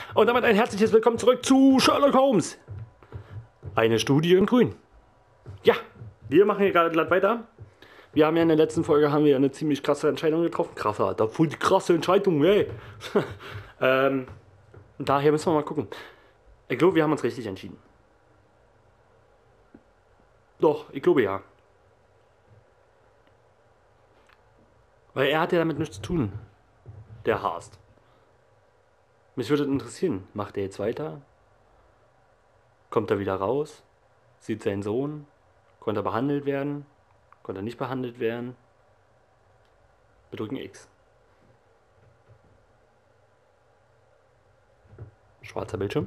Und damit ein herzliches Willkommen zurück zu Sherlock Holmes. Eine Studie in Grün. Ja, wir machen hier gerade glatt weiter. Wir haben ja in der letzten Folge eine ziemlich krasse Entscheidung getroffen. Krasser, da voll die krasse Entscheidung, ey. Daher müssen wir mal gucken. Ich glaube, wir haben uns richtig entschieden. Doch, ich glaube ja. Weil er hat ja damit nichts zu tun. Der Haast. Mich würde interessieren, macht er jetzt weiter? Kommt er wieder raus? Sieht seinen Sohn? Konnte er behandelt werden? Konnte er nicht behandelt werden? Wir drücken X. Schwarzer Bildschirm.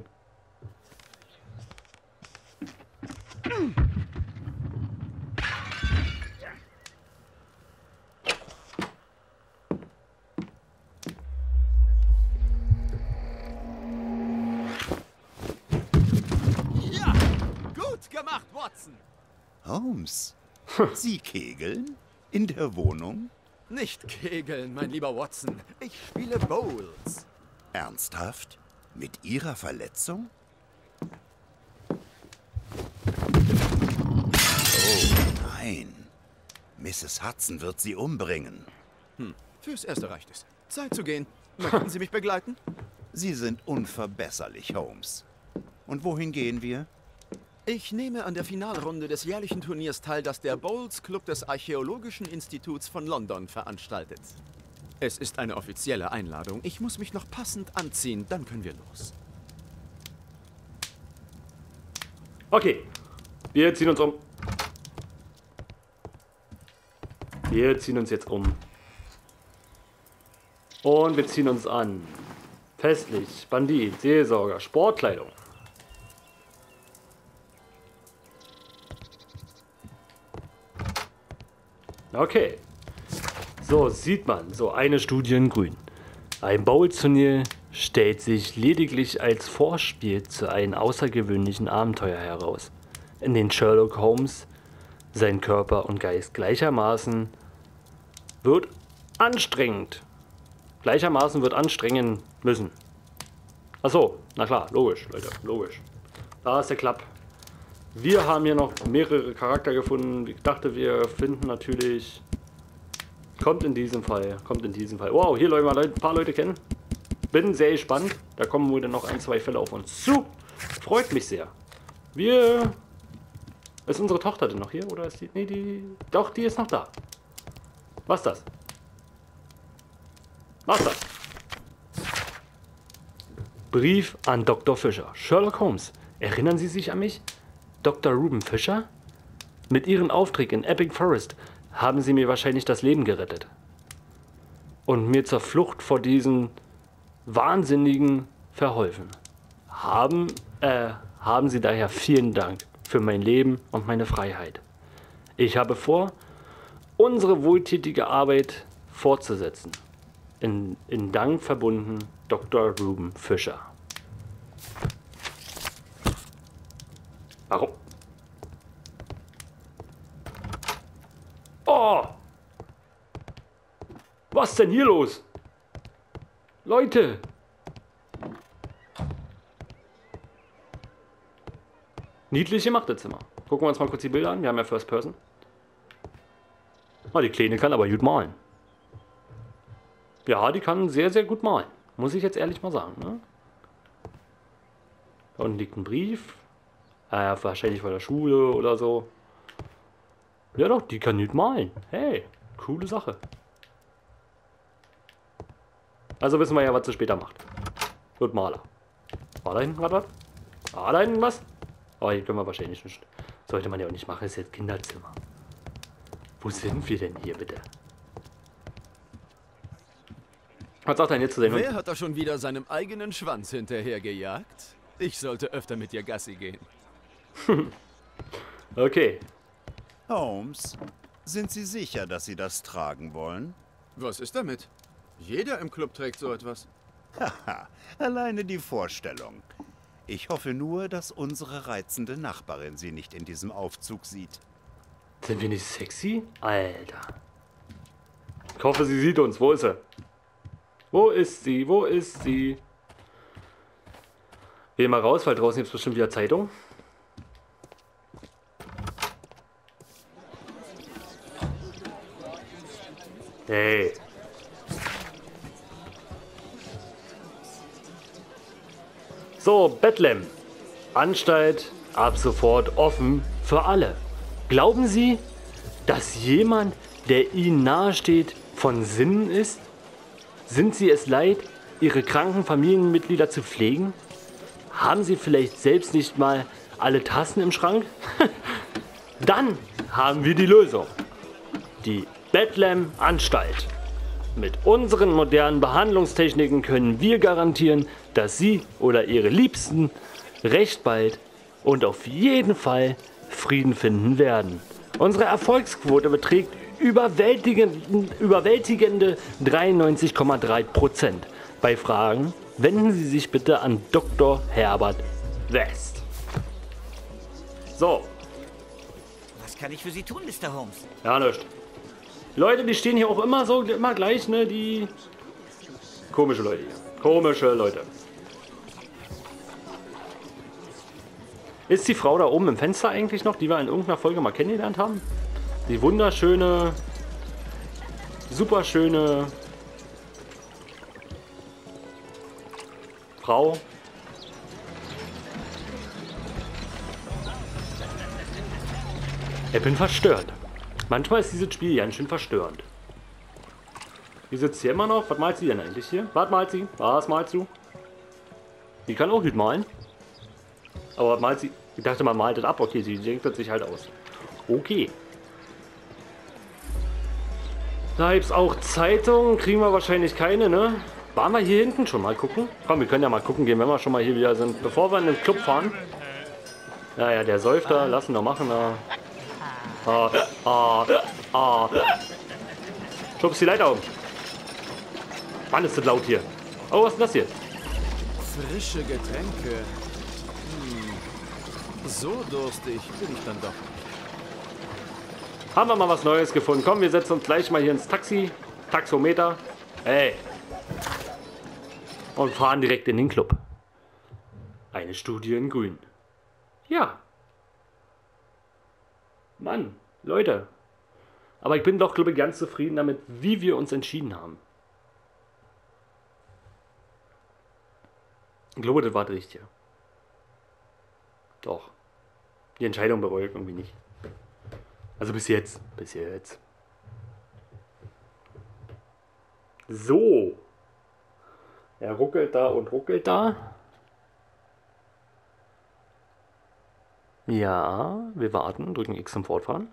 Ja, gut gemacht, Watson. Holmes, Sie kegeln? In der Wohnung? Nicht kegeln, mein lieber Watson. Ich spiele Bowls. Ernsthaft? Mit Ihrer Verletzung? Oh nein. Mrs. Hudson wird Sie umbringen. Fürs Erste reicht es. Zeit zu gehen. Möchten Sie mich begleiten? Sie sind unverbesserlich, Holmes. Und wohin gehen wir? Ich nehme an der Finalrunde des jährlichen Turniers teil, das der Bowls Club des Archäologischen Instituts von London veranstaltet. Es ist eine offizielle Einladung. Ich muss mich noch passend anziehen, dann können wir los. Okay, wir ziehen uns um. Wir ziehen uns jetzt um. Und wir ziehen uns an. Festlich, Bandit, Seelsorger, Sportkleidung. Okay. So sieht man, so eine Studie in Grün. Ein Bowls-Turnier stellt sich lediglich als Vorspiel zu einem außergewöhnlichen Abenteuer heraus, in dem Sherlock Holmes sein Körper und Geist gleichermaßen wird anstrengen müssen. Achso, na klar, logisch, Leute, logisch. Da ist der Klapp. Wir haben hier noch mehrere Charakter gefunden. Ich dachte, wir finden natürlich... Kommt in diesem Fall. Wow, hier lernen wir ein paar Leute kennen. Bin sehr gespannt. Da kommen wohl dann noch ein, zwei Fälle auf uns zu. Freut mich sehr. Ist unsere Tochter denn noch hier? Oder ist die... Nee, doch, die ist noch da. Was ist das? Was ist das? Brief an Dr. Fischer. Sherlock Holmes. Erinnern Sie sich an mich? Dr. Reuben Fisher? Mit Ihrem Auftritt in Epping Forest haben Sie mir wahrscheinlich das Leben gerettet. Und mir zur Flucht vor diesen Wahnsinnigen verholfen. Haben Sie daher vielen Dank für mein Leben und meine Freiheit. Ich habe vor, unsere wohltätige Arbeit fortzusetzen. In Dank verbunden, Dr. Reuben Fisher. Warum? Oh! Was denn hier los? Leute! Niedlich gemacht, das Zimmer. Gucken wir uns mal kurz die Bilder an. Wir haben ja First Person. Die Kleine kann aber gut malen. Ja, die kann sehr, sehr gut malen. Muss ich jetzt ehrlich mal sagen. Ne? Da unten liegt ein Brief. Wahrscheinlich von der Schule oder so. Ja doch, die kann gut malen. Hey, coole Sache. Also wissen wir ja, was sie später macht. Wird Maler. War da hinten was? War da hinten was? Aber hier können wir wahrscheinlich nicht. Sollte man ja auch nicht machen, ist jetzt Kinderzimmer. Wo sind wir denn hier bitte? Was sagt er denn jetzt zu sehen? Wer hat da schon wieder seinem eigenen Schwanz hinterhergejagt? Ich sollte öfter mit dir Gassi gehen. Okay. Holmes, sind Sie sicher, dass Sie das tragen wollen? Was ist damit? Jeder im Club trägt so etwas. Haha, alleine die Vorstellung. Ich hoffe nur, dass unsere reizende Nachbarin Sie nicht in diesem Aufzug sieht. Sind wir nicht sexy? Alter. Ich hoffe, sie sieht uns. Wo ist sie? Wo ist sie? Wo ist sie? Geh mal raus, weil draußen gibt es bestimmt wieder Zeitung. Hey. So, Bethlehem. Anstalt ab sofort offen für alle. Glauben Sie, dass jemand, der Ihnen nahesteht, von Sinnen ist? Sind Sie es leid, Ihre kranken Familienmitglieder zu pflegen? Haben Sie vielleicht selbst nicht mal alle Tassen im Schrank? Dann haben wir die Lösung. Die Bethlehem Anstalt. Mit unseren modernen Behandlungstechniken können wir garantieren, dass Sie oder Ihre Liebsten recht bald und auf jeden Fall Frieden finden werden. Unsere Erfolgsquote beträgt überwältigende 93,3%. Bei Fragen wenden Sie sich bitte an Dr. Herbert West. So. Was kann ich für Sie tun, Mr. Holmes? Ja, nichts. Leute, die stehen hier auch immer so, immer gleich, ne? Die komische Leute hier. Komische Leute. Ist die Frau da oben im Fenster eigentlich noch, die wir in irgendeiner Folge mal kennengelernt haben? Die wunderschöne, superschöne Frau. Ich bin verstört. Manchmal ist dieses Spiel ganz schön verstörend. Die sitzt hier immer noch. Was malt sie denn eigentlich hier? Was malt sie? Was malst du? Die kann auch gut malen. Aber was malt sie? Ich dachte, man malt das ab. Okay, sie denkt das sich halt aus. Okay. Da gibt es auch Zeitungen. Kriegen wir wahrscheinlich keine, ne? Waren wir hier hinten schon mal gucken? Komm, wir können ja mal gucken gehen, wenn wir schon mal hier wieder sind. Bevor wir in den Club fahren. Naja, der säuft da. Lassen wir machen da. Schubst die Leiter um. Mann, ist das laut hier. Oh, was ist das hier? Frische Getränke. So durstig bin ich dann doch. Haben wir mal was Neues gefunden. Komm, wir setzen uns gleich mal hier ins Taxi. Taxometer. Hey. Und fahren direkt in den Club. Eine Studie in Grün. Ja. Mann, Leute. Aber ich bin doch, glaube ich, ganz zufrieden damit, wie wir uns entschieden haben. Ich glaube, das war das Richtige. Doch. Die Entscheidung bereue ich irgendwie nicht. Also bis jetzt. Bis jetzt. So. Er ruckelt da und ruckelt da. Ja, wir warten, drücken X zum Fortfahren.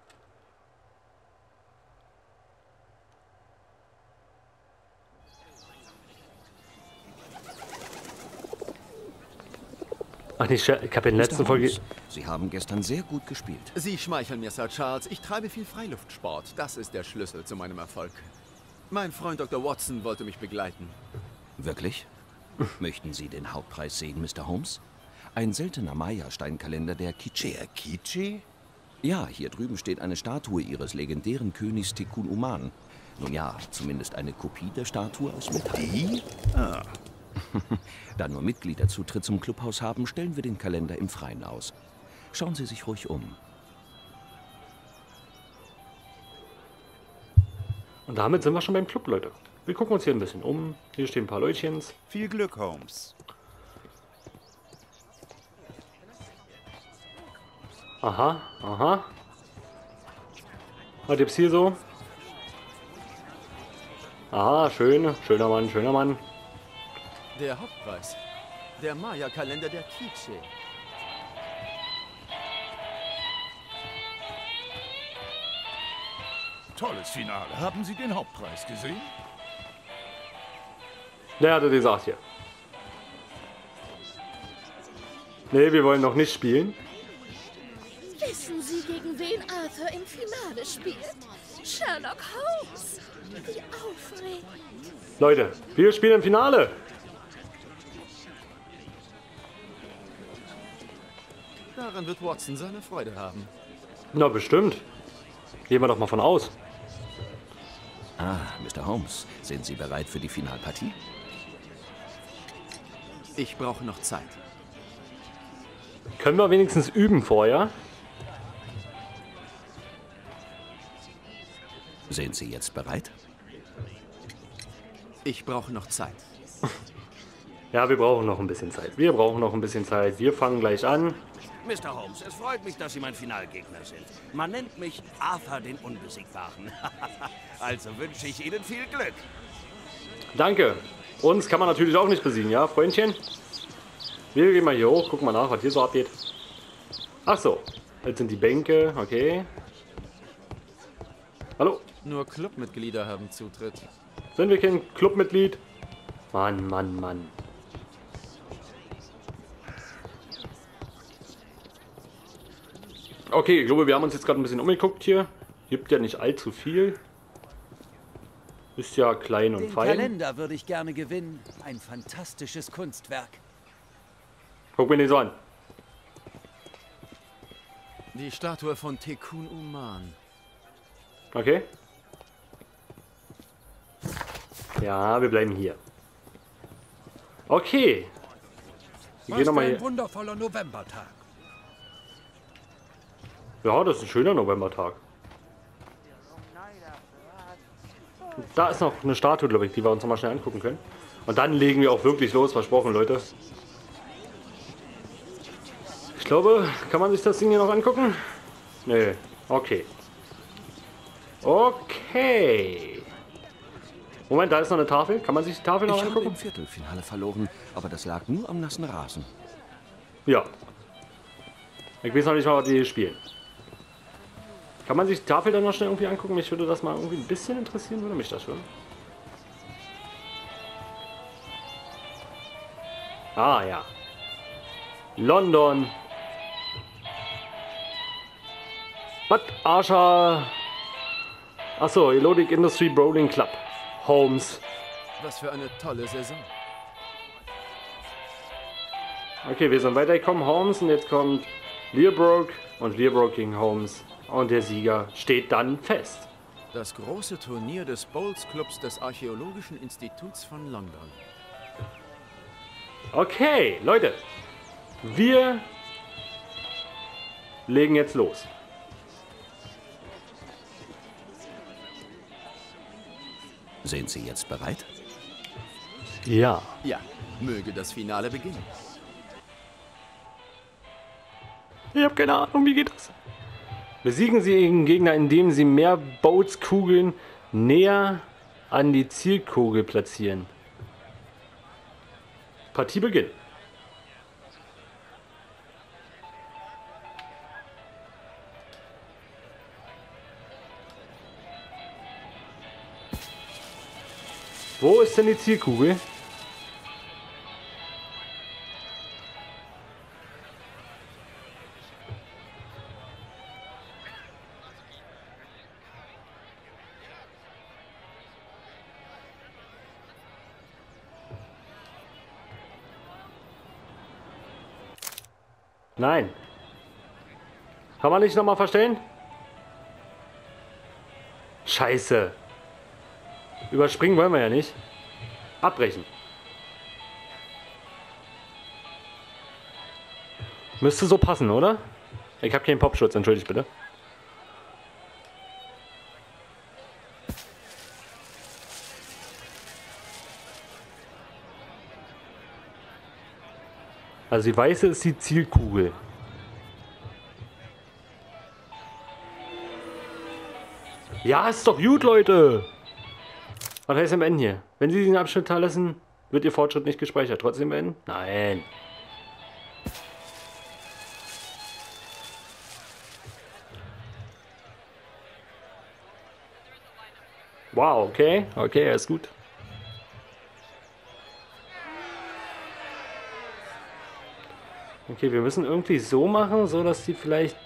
Ach nee, ich habe in der letzten Folge... Sie haben gestern sehr gut gespielt. Sie schmeicheln mir, Sir Charles. Ich treibe viel Freiluftsport. Das ist der Schlüssel zu meinem Erfolg. Mein Freund Dr. Watson wollte mich begleiten. Wirklich? Möchten Sie den Hauptpreis sehen, Mr. Holmes? Ein seltener Maya-Steinkalender der Quiche. Der Quiche? Ja, hier drüben steht eine Statue Ihres legendären Königs Tekun Uman. Nun ja, zumindest eine Kopie der Statue aus Metall. Die? Ah. Da nur Mitglieder Zutritt zum Clubhaus haben, stellen wir den Kalender im Freien aus. Schauen Sie sich ruhig um. Und damit sind wir schon beim Club, Leute. Wir gucken uns hier ein bisschen um. Hier stehen ein paar Leutchens. Viel Glück, Holmes. Aha, aha. Was gibt's hier so? Aha, schön. Schöner Mann, schöner Mann. Der Hauptpreis. Der Maya-Kalender der Quiche. Tolles Finale. Haben Sie den Hauptpreis gesehen? Der hatte gesagt hier. Nee, wir wollen noch nicht spielen. Wissen Sie, gegen wen Arthur im Finale spielt? Sherlock Holmes. Wie aufregend. Leute, wir spielen im Finale. Daran wird Watson seine Freude haben. Na, bestimmt. Gehen wir doch mal von aus. Ah, Mr. Holmes, sind Sie bereit für die Finalpartie? Ich brauche noch Zeit. Können wir wenigstens üben vorher? Sind Sie jetzt bereit? Ich brauche noch Zeit. Ja, wir brauchen noch ein bisschen Zeit. Wir brauchen noch ein bisschen Zeit. Wir fangen gleich an. Mr. Holmes, es freut mich, dass Sie mein Finalgegner sind. Man nennt mich Arthur den Unbesiegbaren. Also wünsche ich Ihnen viel Glück. Danke. Uns kann man natürlich auch nicht besiegen, ja, Freundchen? Wir gehen mal hier hoch, gucken mal nach, was hier so abgeht. Ach so, jetzt sind die Bänke, okay. Hallo, Nur Clubmitglieder haben Zutritt. sind wir kein Clubmitglied? Mann, Mann, Mann. Okay, ich glaube, wir haben uns jetzt gerade ein bisschen umgeguckt hier. Gibt ja nicht allzu viel. Ist ja klein und Den fein. Kalender würde ich gerne gewinnen. Ein fantastisches Kunstwerk. Guck mir den so an. Die Statue von Tekun Uman. Okay. Ja, wir bleiben hier. Okay. Wir gehen nochmal hier. Wundervoller Novembertag. Ja, das ist ein schöner Novembertag. Da ist noch eine Statue, glaube ich, die wir uns nochmal schnell angucken können. Und dann legen wir auch wirklich los, versprochen, Leute. Ich glaube, kann man sich das Ding hier noch angucken? Nee, okay. Okay. Moment, da ist noch eine Tafel. Kann man sich die Tafel noch Ich habe angucken? im Viertelfinale verloren, aber das lag nur am nassen Rasen. Ja. Ich weiß noch nicht mal, was die hier spielen. Kann man sich die Tafel dann noch schnell irgendwie angucken? Mich würde das mal irgendwie ein bisschen interessieren, würde mich das schon. Ah, ja. London. Was? Arsha. Achso, Elodic Industry Bowling Club. Holmes. Was für eine tolle Saison. Okay, wir sind weitergekommen. Holmes und jetzt kommt Learbrook und Learbrook gegen Holmes. Und der Sieger steht dann fest. Das große Turnier des Bowls Clubs des Archäologischen Instituts von London. Okay, Leute. Wir legen jetzt los. Sind Sie jetzt bereit? Ja. Ja, möge das Finale beginnen. Ich habe keine Ahnung, wie geht das? Besiegen Sie Ihren Gegner, indem Sie mehr Bowls-Kugeln näher an die Zielkugel platzieren. Partie beginnt. Wo ist denn die Zielkugel? Nein. Kann man nicht nochmal verstellen? Scheiße. Überspringen wollen wir ja nicht. Abbrechen. Müsste so passen, oder? Ich habe keinen Popschutz, entschuldigt bitte. Also die weiße ist die Zielkugel. Ja, ist doch gut, Leute. Was heißt denn beenden hier? Wenn Sie den Abschnitt lassen, wird Ihr Fortschritt nicht gespeichert. Trotzdem beenden? Nein. Wow, okay. Okay, ist gut. Okay, wir müssen irgendwie so machen, so dass die vielleicht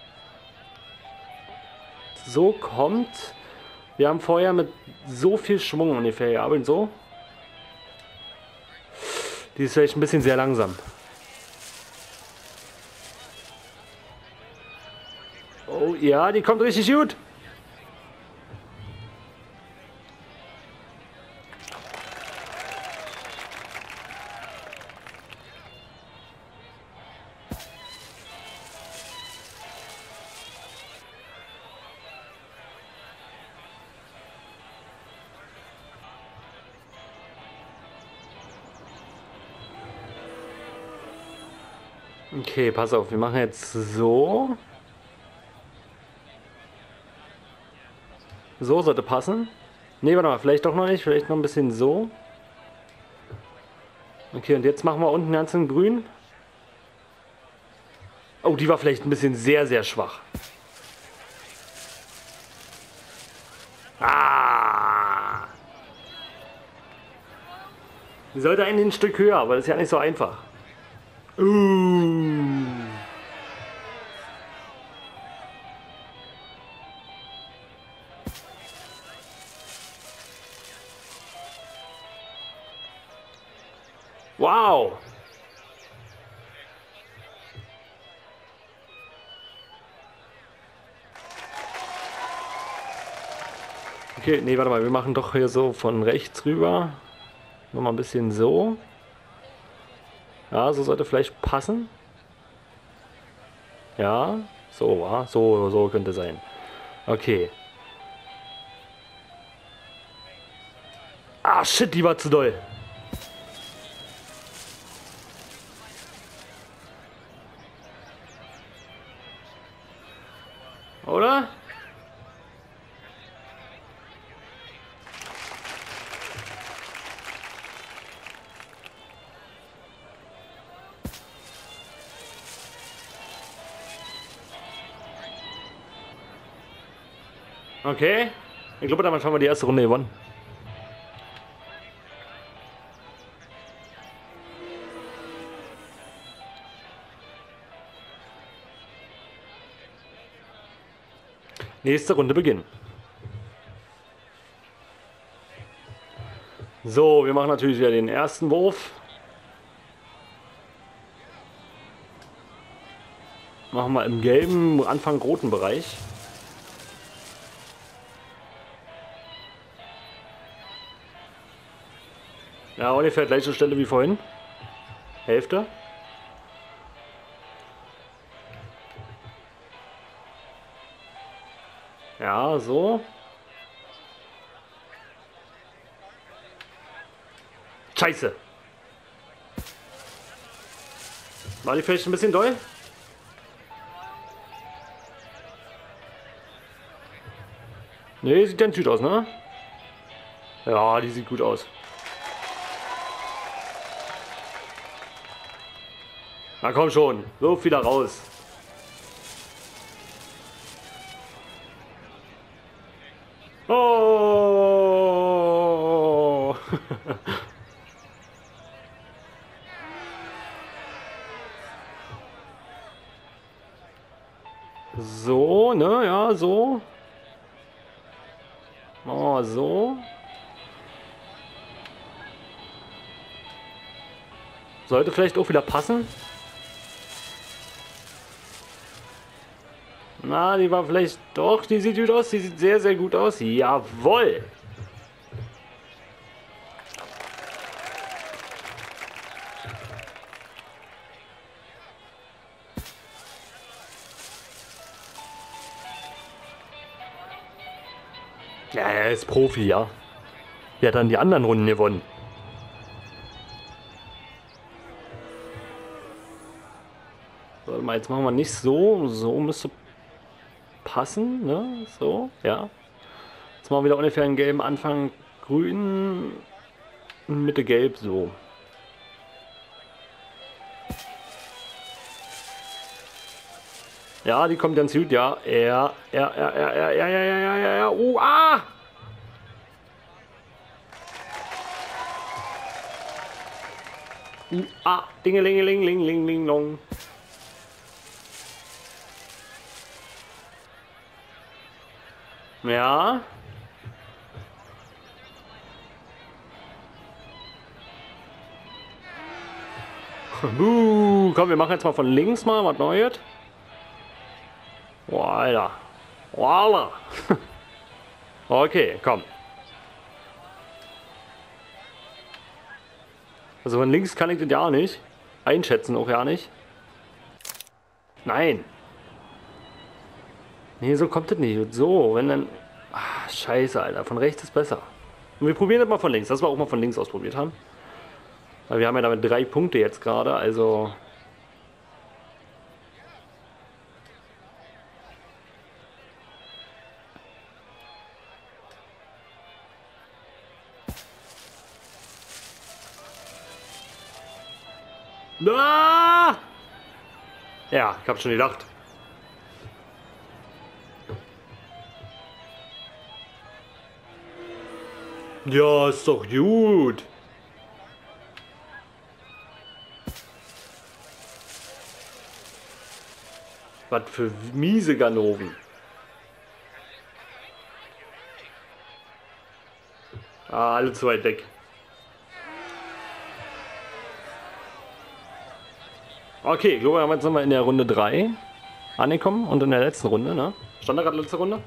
so kommt. Wir haben vorher mit so viel Schwung ungefähr gearbeitet, so. Die ist vielleicht ein bisschen sehr langsam. Oh ja, die kommt richtig gut. Okay, pass auf, wir machen jetzt so. So sollte passen. Ne, warte mal, vielleicht doch noch nicht, vielleicht noch ein bisschen so. Okay, und jetzt machen wir unten ganz in grün. Oh, die war vielleicht ein bisschen sehr, sehr schwach. Ah! Die sollte eigentlich ein Stück höher, aber das ist ja nicht so einfach. Wow! Okay, nee, warte mal, wir machen doch hier so von rechts rüber. Nochmal ein bisschen so. Ja, so sollte vielleicht passen. Ja, so, so könnte sein. Okay. Ah, shit, die war zu doll. Oder? Okay. Ich glaube, damit haben wir die erste Runde gewonnen. Nächste Runde beginnen. So, wir machen natürlich wieder den ersten Wurf. Machen wir im gelben, Anfang roten Bereich. Ja, ungefähr gleiche Stelle wie vorhin. Hälfte. Ja, so. Scheiße. War die vielleicht ein bisschen doll? Nee, sieht ganz gut aus, ne? Ja, die sieht gut aus. Na komm schon, wirf wieder raus. Oh! So, ne? Ja, so. Oh, so. Sollte vielleicht auch wieder passen. Na, die war vielleicht doch, die sieht gut aus, die sieht sehr, sehr gut aus. Jawohl! Ja, er ist Profi, ja. Der hat dann die anderen Runden gewonnen. So, warte mal, jetzt machen wir nicht so. So müsste passen, ne? So, ja. Jetzt machen wir wieder ungefähr einen gelben Anfang grün, Mitte gelb, so. Ja, die kommt ganz gut, ja. Ja. Ah! Dingelingelingelingelinglong. Ja. Komm, wir machen jetzt mal von links mal was Neues. Boah, Alter. Voila. Okay, komm. Also von links kann ich das ja nicht. Einschätzen auch ja nicht. Nein. Nee, so kommt das nicht. So, wenn dann... Ach, scheiße, Alter. Von rechts ist besser. Und wir probieren das mal von links. Das wir auch mal von links ausprobiert haben. Weil wir haben ja damit 3 Punkte jetzt gerade, also... Ah! Ja, ich hab schon gedacht. Ja, ist doch gut. Was für miese Ganoven. Ah, alle zu weit weg. Okay, ich glaube, jetzt sind wir in der Runde 3 angekommen und in der letzten Runde, ne? Stand da gerade letzte Runde?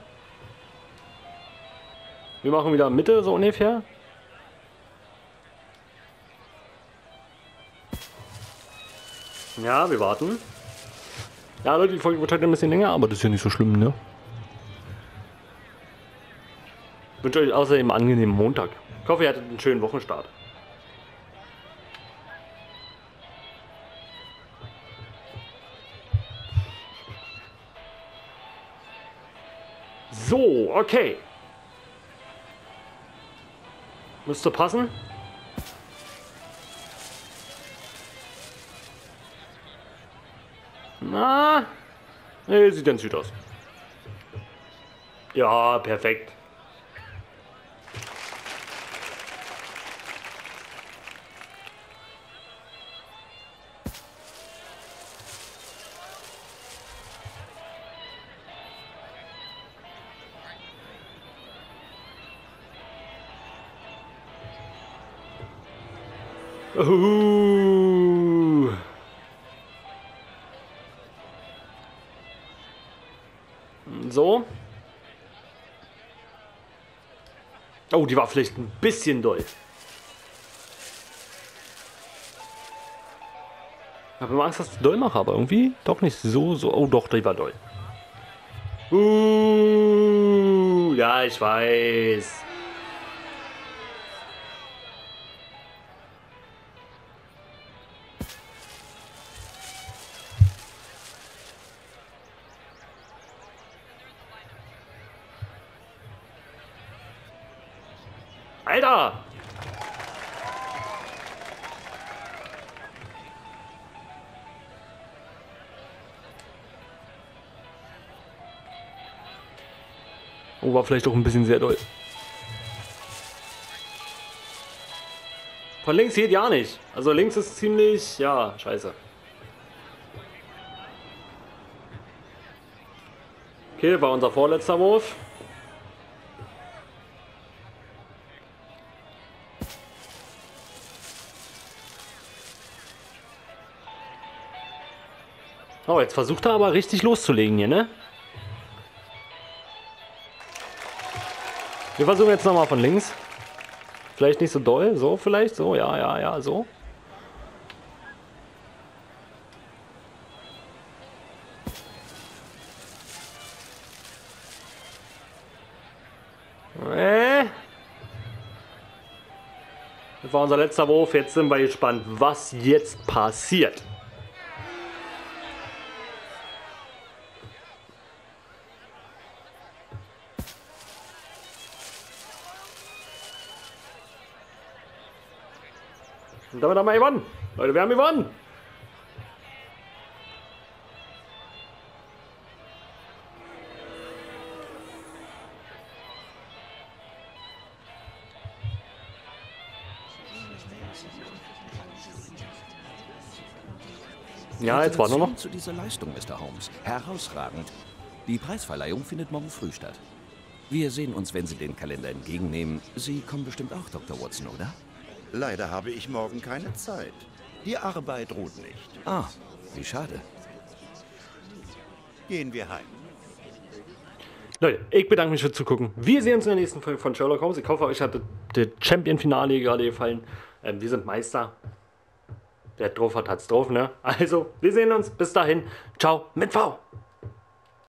Wir machen wieder Mitte, so ungefähr. Ja, wir warten. Ja, Leute, die Folge wird heute ein bisschen länger, aber das ist ja nicht so schlimm, ne? Ich wünsche euch außerdem einen angenehmen Montag. Ich hoffe, ihr hattet einen schönen Wochenstart. So, okay. Müsste passen. Na, nee, sieht ganz süd aus. Ja, perfekt. So. Oh, die war vielleicht ein bisschen doll. Ich habe immer Angst, dass ich doll mache, aber irgendwie doch nicht so. Oh doch, die war doll. Ja, ich weiß. Alter! Oh, war vielleicht auch ein bisschen sehr doll. Von links geht ja nicht. Also links ist ziemlich, ja, scheiße. Okay, war unser vorletzter Wurf. Oh, jetzt versucht er aber richtig loszulegen hier, ne? Wir versuchen jetzt nochmal von links. Vielleicht nicht so doll, so vielleicht, so, ja, so. Das war unser letzter Wurf, jetzt sind wir gespannt, was jetzt passiert. Und damit haben wir gewonnen. Leute, wir haben gewonnen. Ja, jetzt warten wir noch. Zu dieser Leistung, Mr. Holmes. Herausragend. Die Preisverleihung findet morgen früh statt. Wir sehen uns, wenn Sie den Kalender entgegennehmen. Sie kommen bestimmt auch, Dr. Watson, oder? Leider habe ich morgen keine Zeit. Die Arbeit ruht nicht. Ah, wie schade. Gehen wir heim. Leute, ich bedanke mich fürs Zugucken. Wir sehen uns in der nächsten Folge von Sherlock Holmes. Ich hoffe, euch hat das Champion-Finale gerade gefallen. Wir sind Meister. Wer drauf hat, hat's drauf, ne? Also, wir sehen uns. Bis dahin. Ciao mit V.